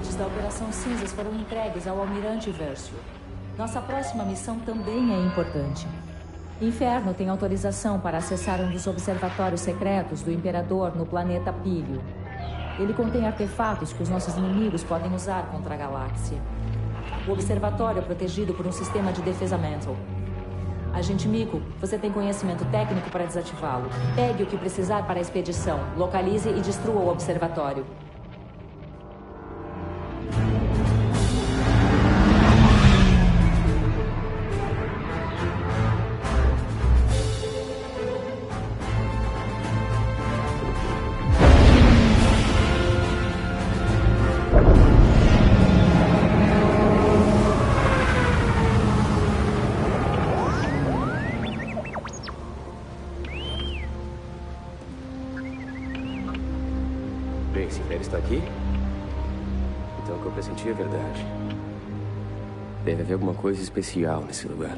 updates da Operação Cinzas foram entregues ao Almirante Versio. Nossa próxima missão também é importante. Inferno tem autorização para acessar um dos observatórios secretos do Imperador no planeta Pílio. Ele contém artefatos que os nossos inimigos podem usar contra a galáxia. O observatório é protegido por um sistema de defesa mental. Agente Meeko, você tem conhecimento técnico para desativá-lo. Pegue o que precisar para a expedição, localize e destrua o observatório. Esse Império está aqui? Então o que eu pressenti é verdade. Deve haver alguma coisa especial nesse lugar.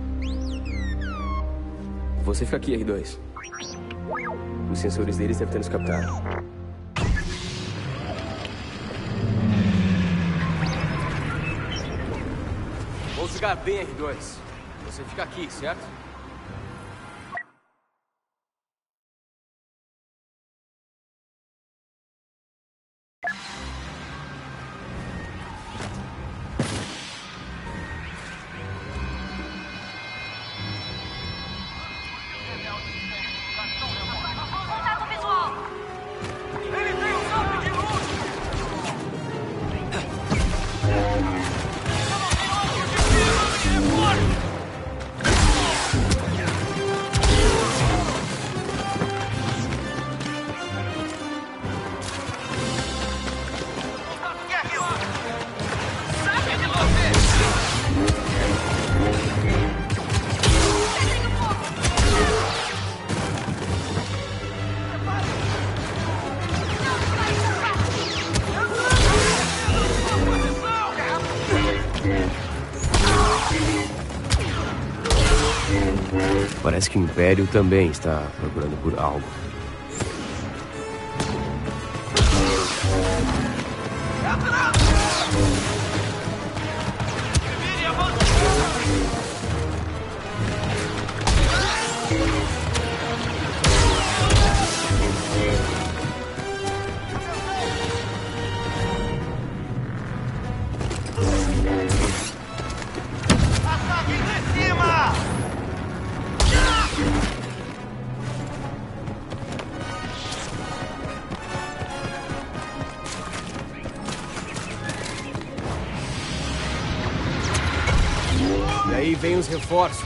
Você fica aqui, R2. Os sensores deles devem ter nos captado. Vou jogar bem, R2. Você fica aqui, certo? Parece que o Império também está procurando por algo. E aí vem os reforços.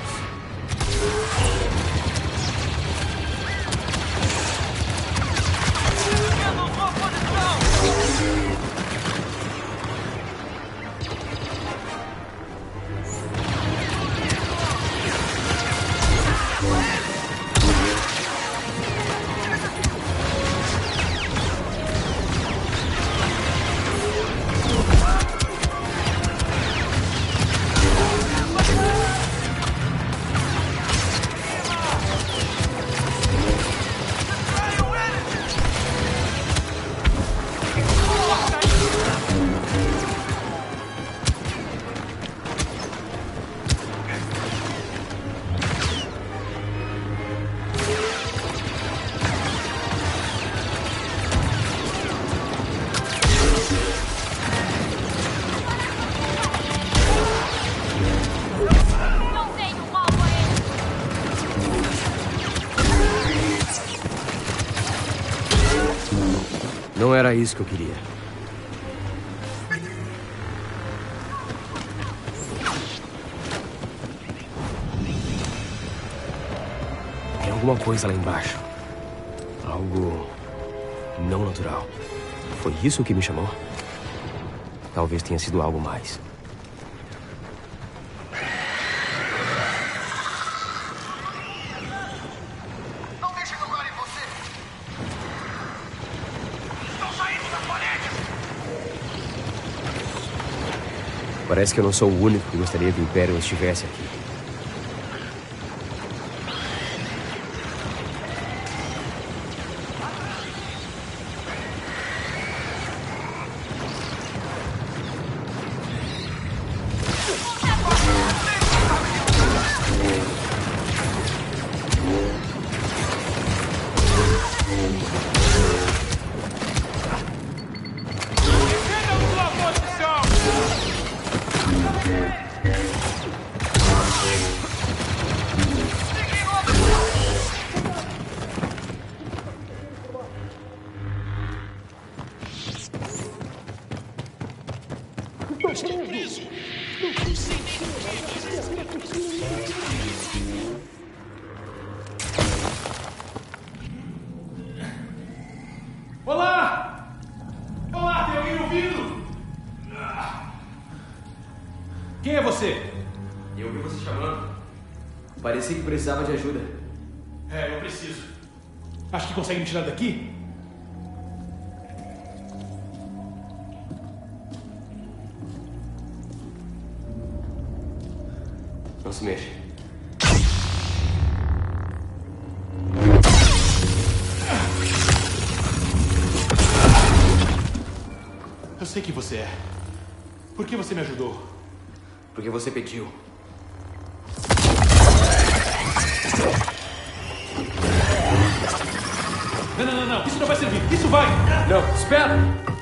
Não era isso que eu queria. Tem alguma coisa lá embaixo. Algo não natural. Foi isso que me chamou? Talvez tenha sido algo mais. Parece que eu não sou o único que gostaria que o Império estivesse aqui. preso. Olá! Olá, tem alguém ouvindo? Quem é você? Eu ouvi você chamando. Parecia que precisava de ajuda. É, eu preciso. Acho que consegue me tirar daqui? Não se mexa. Eu sei quem você é. Por que você me ajudou? Porque você pediu. Não. Isso não vai servir. Isso vai! Não, espera!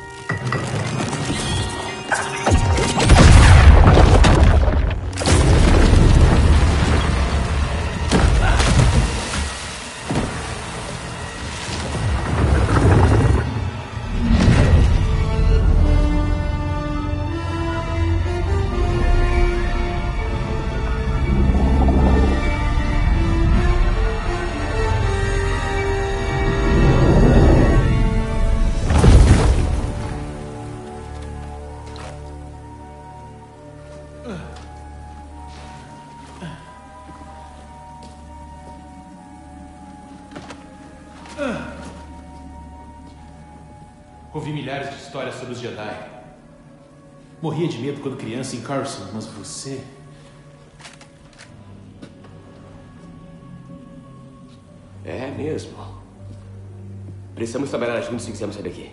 Ouvi milhares de histórias sobre os Jedi. Morria de medo quando criança em Carson, mas você... É mesmo. Precisamos trabalhar juntos se quisermos sair daqui.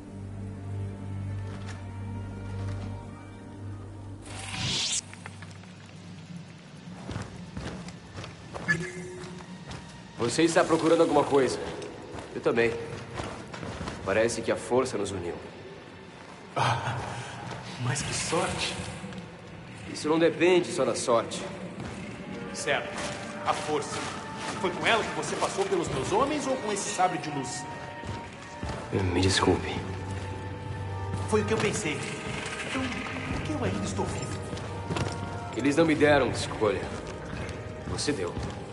Você está procurando alguma coisa. Eu também. Parece que a força nos uniu. Mas que sorte. Isso não depende só da sorte. Certo. A força. Foi com ela que você passou pelos meus homens ou com esse sabre de luz? Me desculpe. Foi o que eu pensei. Então, por que eu ainda estou vivo? Eles não me deram escolha. Você deu.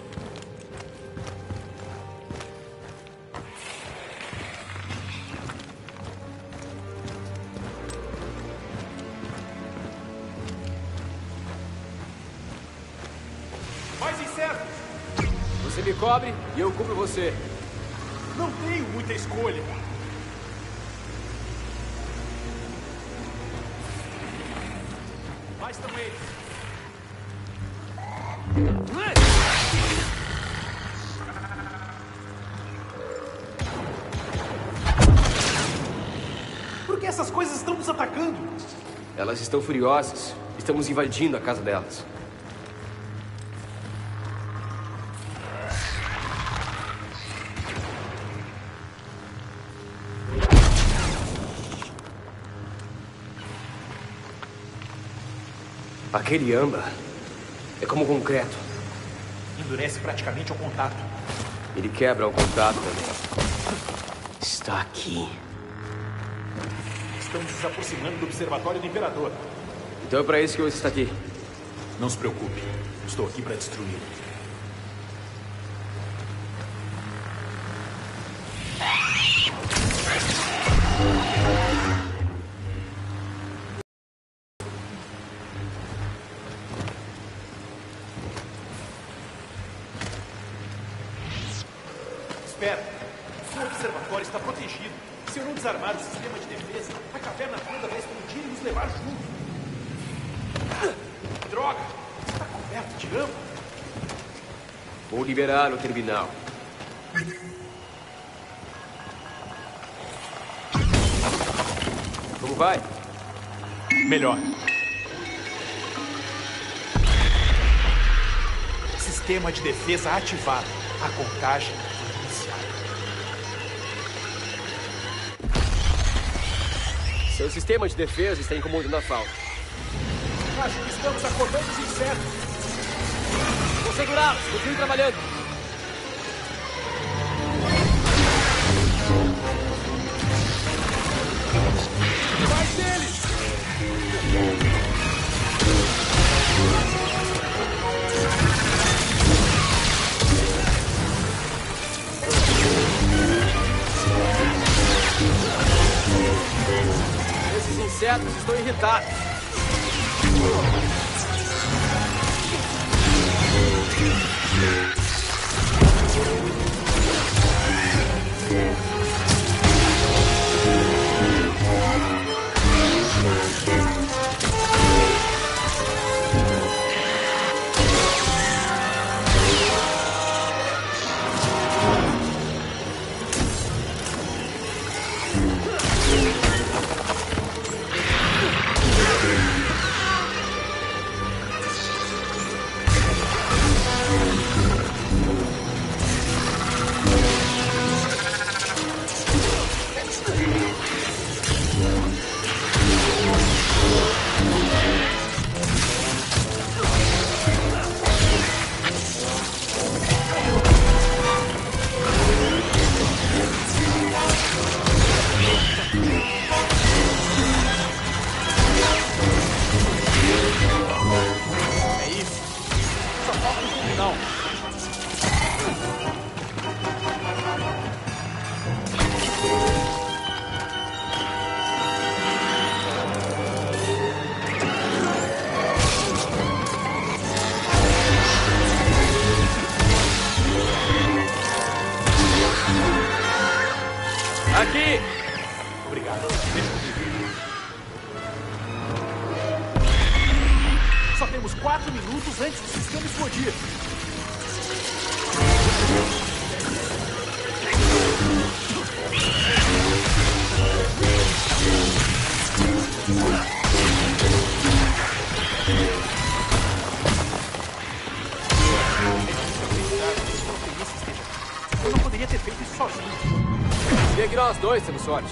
Mais incertos! Você me cobre e eu cubro você. Não tenho muita escolha. Lá estão eles. Por que essas coisas estão nos atacando? Elas estão furiosas. Estamos invadindo a casa delas. Aquele âmbar é como concreto. Endurece praticamente ao contato. Ele quebra ao contato também. Está aqui. Estamos nos aproximando do Observatório do Imperador. Então é para isso que você está aqui. Não se preocupe. Estou aqui para destruí-lo. Espera. O observatório está protegido. Se eu não desarmar o sistema de defesa, a caverna toda vai explodir e nos levar junto. Droga! Está coberto de âmbar. Vou liberar o terminal. Como vai? Melhor. Sistema de defesa ativado. A contagem inicial. Seu sistema de defesa está incomodando a falta. Acho que estamos acordando os insetos. Vou segurá-los. Continue trabalhando. Mais deles! arretado. Aqui! Obrigado. Só temos 4 minutos antes do sistema explodir. Eu não poderia ter feito isso sozinho. E aqui nós dois temos sorte.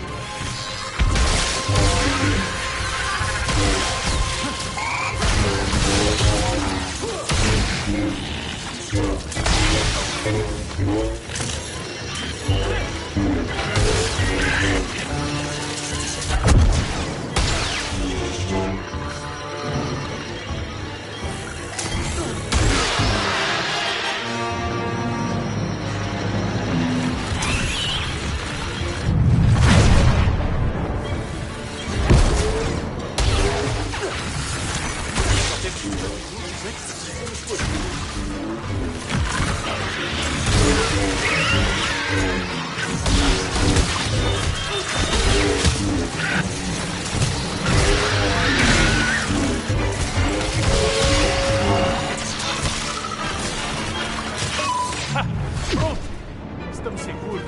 Pronto! Estamos seguros.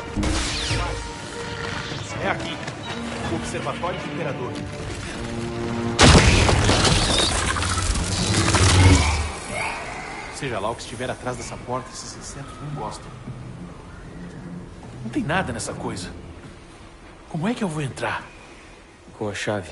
É aqui. O Observatório do Imperador. Seja lá o que estiver atrás dessa porta, esses insetos não gostam. Não tem nada nessa coisa. Como é que eu vou entrar? Com a chave.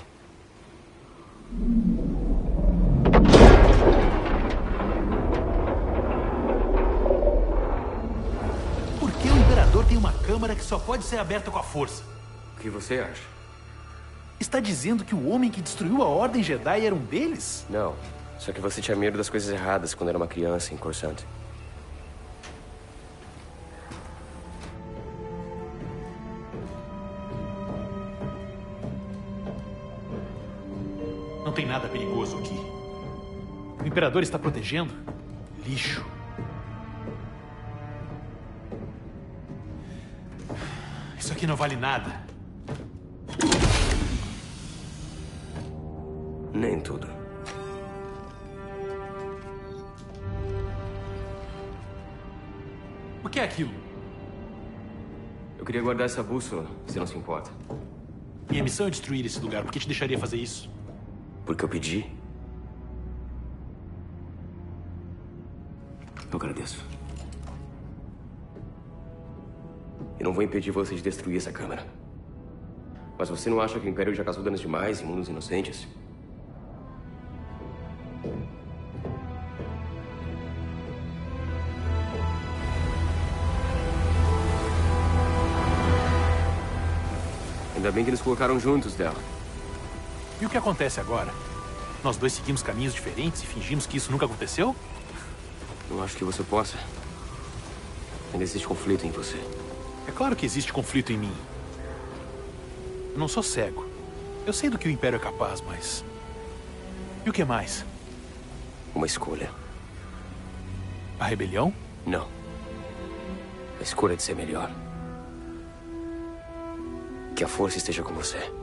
Por que o Imperador tem uma câmara que só pode ser aberta com a força? O que você acha? Está dizendo que o homem que destruiu a Ordem Jedi era um deles? Não. Só que você tinha medo das coisas erradas quando era uma criança em Coruscant. Não tem nada perigoso aqui. O Imperador está protegendo lixo. Isso aqui não vale nada. Nem tudo. O que é aquilo? Eu queria guardar essa bússola, se não se importa. Minha missão é destruir esse lugar. Por que te deixaria fazer isso? Porque eu pedi. Eu agradeço. Eu não vou impedir você de destruir essa câmara. Mas você não acha que o Império já causou danos demais em mundos inocentes? Ainda bem que eles colocaram juntos, Dele. E o que acontece agora? Nós dois seguimos caminhos diferentes e fingimos que isso nunca aconteceu? Não acho que você possa. Ainda existe conflito em você. É claro que existe conflito em mim. Eu não sou cego. Eu sei do que o Império é capaz, mas... E o que mais? Uma escolha. A rebelião? Não. A escolha de ser melhor. Que a força esteja com você.